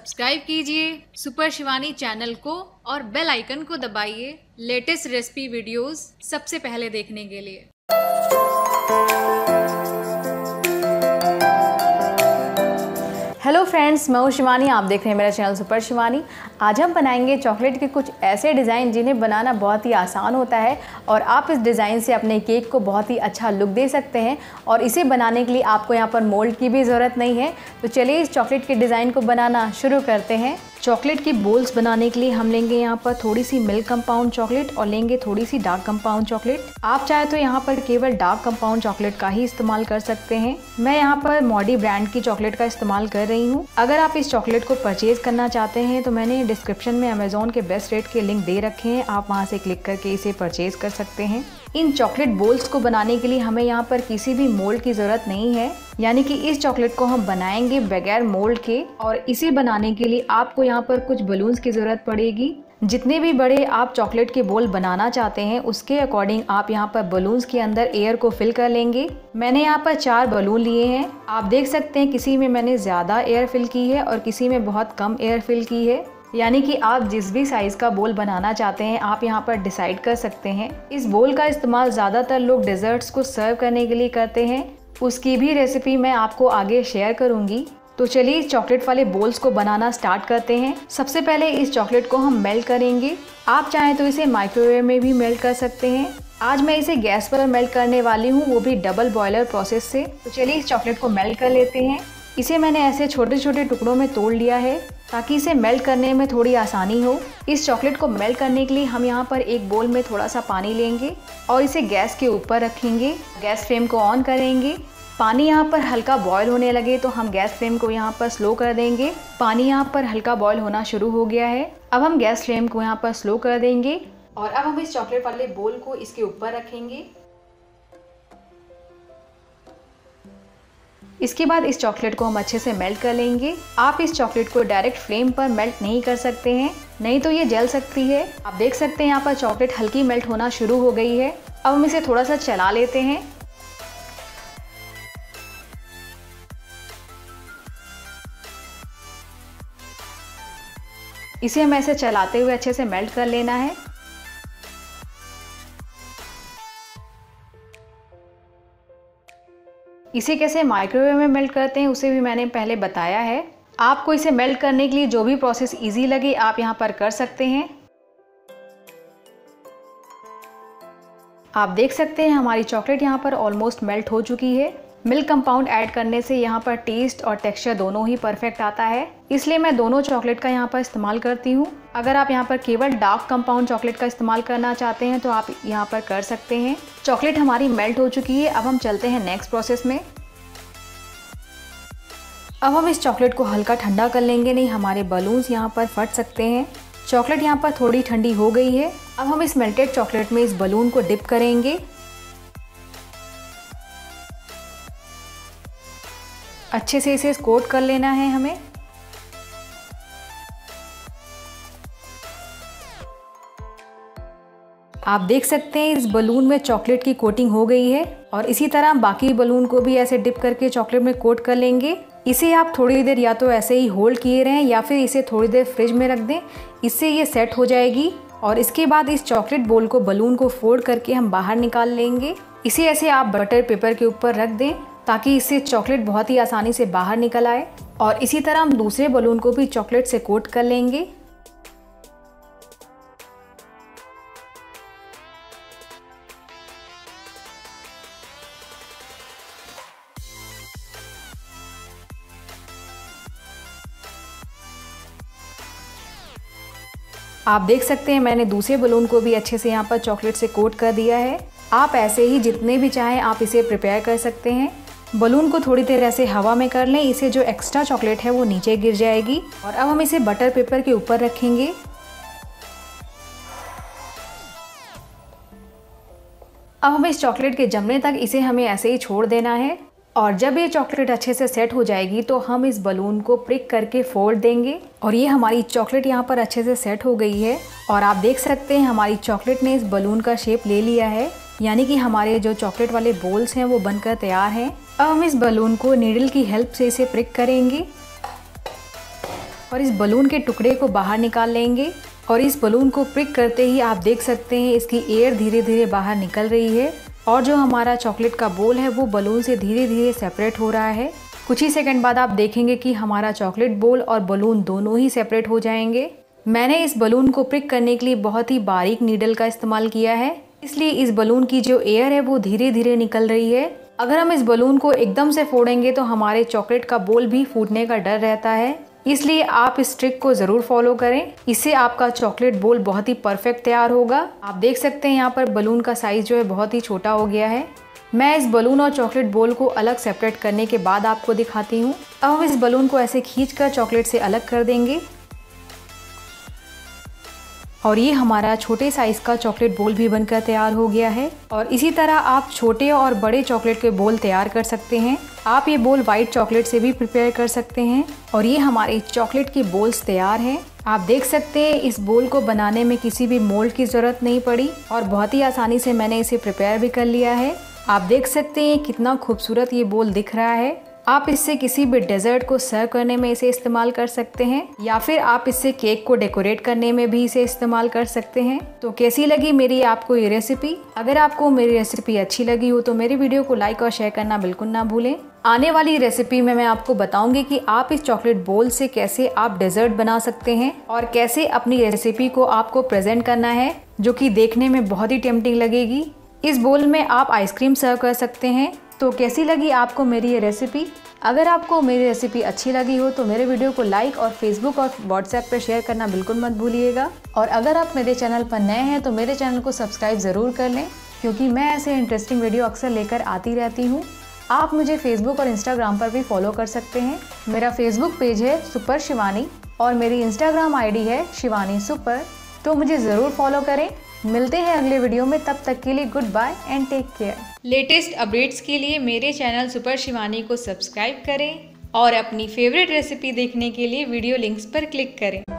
Subscribe कीजिए super Shivani channel को और बेल आइकन को दबाइए लेटेस्ट रेसिपी वीडियोस सबसे पहले देखने के लिए। हेलो फ्रेंड्स, मैं हूँ शिवानी। आप देख रहे हैं मेरा चैनल सुपर शिवानी। आज हम बनाएंगे चॉकलेट के कुछ ऐसे डिज़ाइन जिन्हें बनाना बहुत ही आसान होता है और आप इस डिज़ाइन से अपने केक को बहुत ही अच्छा लुक दे सकते हैं। और इसे बनाने के लिए आपको यहाँ पर मोल्ड की भी ज़रूरत नहीं है। तो चलिए इस चॉकलेट के डिज़ाइन को बनाना शुरू करते हैं। चॉकलेट की बोल्स बनाने के लिए हम लेंगे यहाँ पर थोड़ी सी मिल्क कंपाउंड चॉकलेट और लेंगे थोड़ी सी डार्क कंपाउंड चॉकलेट। आप चाहे तो यहाँ पर केवल डार्क कंपाउंड चॉकलेट का ही इस्तेमाल कर सकते हैं। मैं यहाँ पर मॉडी ब्रांड की चॉकलेट का इस्तेमाल कर रही हूँ। अगर आप इस चॉकलेट को परचेज करना चाहते हैं तो मैंने डिस्क्रिप्शन में अमेज़ॉन के बेस्ट रेट के लिंक दे रखे हैं, आप वहाँ से क्लिक करके इसे परचेज कर सकते हैं। इन चॉकलेट बोल्स को बनाने के लिए हमें यहाँ पर किसी भी मोल्ड की ज़रूरत नहीं है, यानी कि इस चॉकलेट को हम बनाएंगे बगैर मोल्ड के। और इसे बनाने के लिए आपको यहाँ पर कुछ बलून्स की ज़रूरत पड़ेगी। जितने भी बड़े आप चॉकलेट के बोल बनाना चाहते हैं उसके अकॉर्डिंग आप यहाँ पर बलून्स के अंदर एयर को फिल कर लेंगे। मैंने यहाँ पर 4 बलून लिए हैं। आप देख सकते हैं किसी में मैंने ज़्यादा एयर फिल की है और किसी में बहुत कम एयर फिल की है, यानी कि आप जिस भी साइज़ का बोल बनाना चाहते हैं आप यहाँ पर डिसाइड कर सकते हैं। इस बोल का इस्तेमाल ज़्यादातर लोग डेजर्ट्स को सर्व करने के लिए करते हैं, उसकी भी रेसिपी मैं आपको आगे शेयर करूँगी। तो चलिए इस चॉकलेट वाले बोल्स को बनाना स्टार्ट करते हैं। सबसे पहले इस चॉकलेट को हम मेल्ट करेंगे। आप चाहें तो इसे माइक्रोवेव में भी मेल्ट कर सकते हैं। आज मैं इसे गैस पर मेल्ट करने वाली हूँ, वो भी डबल बॉयलर प्रोसेस से। तो चलिए इस चॉकलेट को मेल्ट कर लेते हैं। इसे मैंने ऐसे छोटे छोटे टुकड़ों में तोड़ लिया है ताकि इसे मेल्ट करने में थोड़ी आसानी हो। इस चॉकलेट को मेल्ट करने के लिए हम यहाँ पर एक बोल में थोड़ा सा पानी लेंगे और इसे गैस के ऊपर रखेंगे। गैस फ्लेम को ऑन करेंगे। पानी यहाँ पर हल्का बॉयल होने लगे तो हम गैस फ्लेम को यहाँ पर स्लो कर देंगे। पानी यहाँ पर हल्का बॉयल होना शुरू हो गया है। अब हम गैस फ्लेम को यहाँ पर स्लो कर देंगे और अब हम इस चॉकलेट वाले बोल को इसके ऊपर रखेंगे। इसके बाद इस चॉकलेट को हम अच्छे से मेल्ट कर लेंगे। आप इस चॉकलेट को डायरेक्ट फ्लेम पर मेल्ट नहीं कर सकते हैं, नहीं तो ये जल सकती है। आप देख सकते हैं यहाँ पर चॉकलेट हल्की मेल्ट होना शुरू हो गई है। अब हम इसे थोड़ा सा चला लेते हैं। इसे हमें ऐसे चलाते हुए अच्छे से मेल्ट कर लेना है। इसे कैसे माइक्रोवेव में मेल्ट करते हैं उसे भी मैंने पहले बताया है। आपको इसे मेल्ट करने के लिए जो भी प्रोसेस इजी लगे आप यहाँ पर कर सकते हैं। आप देख सकते हैं हमारी चॉकलेट यहाँ पर ऑलमोस्ट मेल्ट हो चुकी है। मिल्क कंपाउंड ऐड करने से यहाँ पर टेस्ट और टेक्सचर दोनों ही परफेक्ट आता है, इसलिए मैं दोनों चॉकलेट का यहाँ पर इस्तेमाल करती हूँ। अगर आप यहाँ पर केवल डार्क कंपाउंड चॉकलेट का इस्तेमाल करना चाहते हैं तो आप यहाँ पर कर सकते हैं। चॉकलेट हमारी मेल्ट हो चुकी है। अब हम चलते हैं नेक्स्ट प्रोसेस में। अब हम इस चॉकलेट को हल्का ठंडा कर लेंगे, नहीं हमारे बलून्स यहाँ पर फट सकते हैं। चॉकलेट यहाँ पर थोड़ी ठंडी हो गई है। अब हम इस मेल्टेड चॉकलेट में इस बलून को डिप करेंगे। अच्छे से इसे कोट कर लेना है हमें। आप देख सकते हैं इस बलून में चॉकलेट की कोटिंग हो गई है और इसी तरह बाकी बलून को भी ऐसे डिप करके चॉकलेट में कोट कर लेंगे। इसे आप थोड़ी देर या तो ऐसे ही होल्ड किए रहें या फिर इसे थोड़ी देर फ्रिज में रख दें, इससे ये सेट हो जाएगी। और इसके बाद इस चॉकलेट बोल को बलून को फोल्ड करके हम बाहर निकाल लेंगे। इसे ऐसे आप बटर पेपर के ऊपर रख दें ताकि इससे चॉकलेट बहुत ही आसानी से बाहर निकल आए। और इसी तरह हम दूसरे बलून को भी चॉकलेट से कोट कर लेंगे। आप देख सकते हैं मैंने दूसरे बलून को भी अच्छे से यहाँ पर चॉकलेट से कोट कर दिया है। आप ऐसे ही जितने भी चाहें आप इसे प्रिपेयर कर सकते हैं। बलून को थोड़ी देर ऐसे हवा में कर लें, इससे जो एक्स्ट्रा चॉकलेट है वो नीचे गिर जाएगी। और अब हम इसे बटर पेपर के ऊपर रखेंगे। अब हम इस चॉकलेट के जमने तक इसे हमें ऐसे ही छोड़ देना है। और जब ये चॉकलेट अच्छे से सेट हो जाएगी तो हम इस बलून को प्रिक करके फोल्ड देंगे और ये हमारी चॉकलेट यहाँ पर अच्छे से सेट हो गई है। और आप देख सकते हैं हमारी चॉकलेट ने इस बलून का शेप ले लिया है, यानी कि हमारे जो चॉकलेट वाले बोल्स हैं वो बनकर तैयार हैं। अब हम इस बलून को नीडल की हेल्प से इसे प्रिक करेंगे। और इस बलून के टुकड़े को बाहर निकाल लेंगे। और इस बलून को प्रिक करते ही आप देख सकते हैं इसकी एयर धीरे धीरे बाहर निकल रही है और जो हमारा चॉकलेट का बोल है वो बलून से धीरे धीरे सेपरेट हो रहा है। कुछ ही सेकंड बाद आप देखेंगे कि हमारा चॉकलेट बोल और बलून दोनों ही सेपरेट हो जाएंगे। मैंने इस बलून को प्रिक करने के लिए बहुत ही बारीक नीडल का इस्तेमाल किया है, इसलिए इस बलून की जो एयर है वो धीरे धीरे निकल रही है। अगर हम इस बलून को एकदम से फोड़ेंगे तो हमारे चॉकलेट का बोल भी फूटने का डर रहता है, इसलिए आप इस ट्रिक को ज़रूर फॉलो करें। इससे आपका चॉकलेट बोल बहुत ही परफेक्ट तैयार होगा। आप देख सकते हैं यहाँ पर बलून का साइज़ जो है बहुत ही छोटा हो गया है। मैं इस बलून और चॉकलेट बोल को अलग सेपरेट करने के बाद आपको दिखाती हूँ। अब हम इस बलून को ऐसे खींचकर चॉकलेट से अलग कर देंगे और ये हमारा छोटे साइज़ का चॉकलेट बोल भी बनकर तैयार हो गया है। और इसी तरह आप छोटे और बड़े चॉकलेट के बोल तैयार कर सकते हैं। आप ये बोल वाइट चॉकलेट से भी प्रिपेयर कर सकते हैं। और ये हमारे चॉकलेट के बोल्स तैयार हैं। आप देख सकते हैं इस बोल को बनाने में किसी भी मोल्ड की ज़रूरत नहीं पड़ी और बहुत ही आसानी से मैंने इसे प्रिपेयर भी कर लिया है। आप देख सकते हैं कितना खूबसूरत ये बोल दिख रहा है। आप इससे किसी भी डेजर्ट को सर्व करने में इसे इस्तेमाल कर सकते हैं या फिर आप इससे केक को डेकोरेट करने में भी इसे इस्तेमाल कर सकते हैं। तो कैसी लगी मेरी आपको ये रेसिपी? अगर आपको मेरी रेसिपी अच्छी लगी हो तो मेरी वीडियो को लाइक और शेयर करना बिल्कुल ना भूलें। आने वाली रेसिपी में मैं आपको बताऊंगी कि आप इस चॉकलेट बोल से कैसे आप डेजर्ट बना सकते हैं और कैसे अपनी रेसिपी को आपको प्रेजेंट करना है, जो कि देखने में बहुत ही टेम्पटिंग लगेगी। इस बोल में आप आइसक्रीम सर्व कर सकते हैं। तो कैसी लगी आपको मेरी ये रेसिपी? अगर आपको मेरी रेसिपी अच्छी लगी हो तो मेरे वीडियो को लाइक और फेसबुक और व्हाट्सएप पर शेयर करना बिल्कुल मत भूलिएगा। और अगर आप मेरे चैनल पर नए हैं तो मेरे चैनल को सब्सक्राइब ज़रूर कर लें, क्योंकि मैं ऐसे इंटरेस्टिंग वीडियो अक्सर लेकर आती रहती हूँ। आप मुझे फेसबुक और इंस्टाग्राम पर भी फॉलो कर सकते हैं। मेरा फेसबुक पेज है सुपर शिवानी और मेरी इंस्टाग्राम आईडी है शिवानी सुपर, तो मुझे ज़रूर फॉलो करें। मिलते हैं अगले वीडियो में, तब तक के लिए goodbye and take care. Latest updates के लिए मेरे चैनल सुपर शिवानी को सब्सक्राइब करें और अपनी फेवरेट रेसिपी देखने के लिए वीडियो लिंक्स पर क्लिक करें।